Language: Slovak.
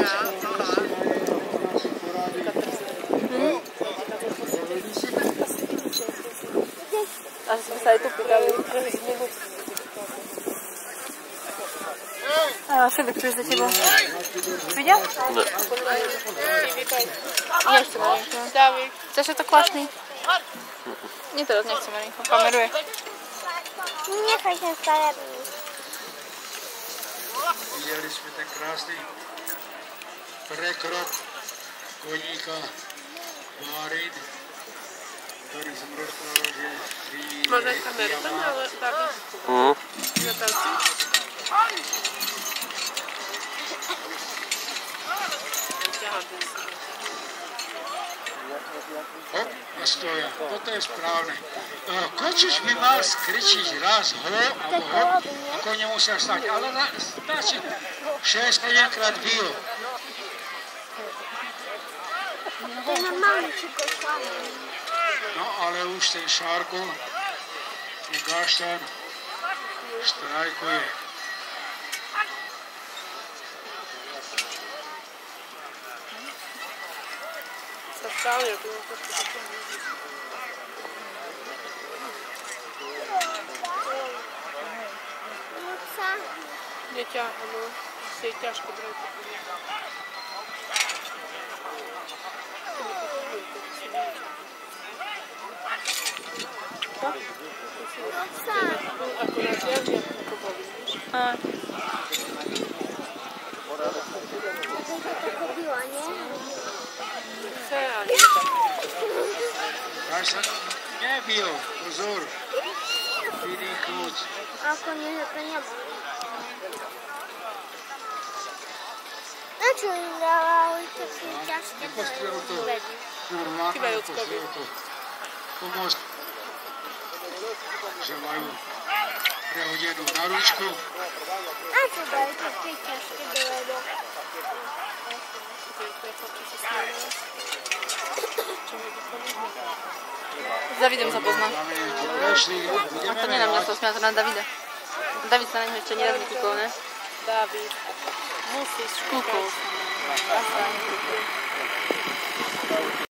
A jsme se tu pýtali. Filip, co je za tebou? Viděl? Ne. Nechce Marinko. Chceš to kvašný? Nie, teraz nechce Marinko. Kameruje. Nechaj się starý. Viděli jsme ten krásný prekrok koníka Márin, který jsem rozprával, že jí Možná kameru tam, ale David. Natáčí? Hop, a stoja. Toto je správne. Kočiš by mal skričiť raz ho alebo hop a koně musia stať. Ale stačí 6-7 krát bio. To je normálny čikošlaný. No ale už ten Šárko, ten Gaštan, štrajkuje. Stále je to. Neťahnu, si je ťažko brať. Akurát ja viem, ako boli, víš? To bylo, nie? Chce, ale Ja sa nebil, pozor. Vydýchnuť. Ako nie, to nebolo. Na čo im dávali také ťažké Nepostrel to vedy? normálne, Chyba ľudskovi. nepostrel to pomôcť, že majú prehodenú na ručku. Na čo dali také ťažké do vedu? S Davidem sa poznám. A to nie na mňa, to smiať na Davida. David sa na neho ešte nieraz nekúkol, ne? David, musíš Kúkol.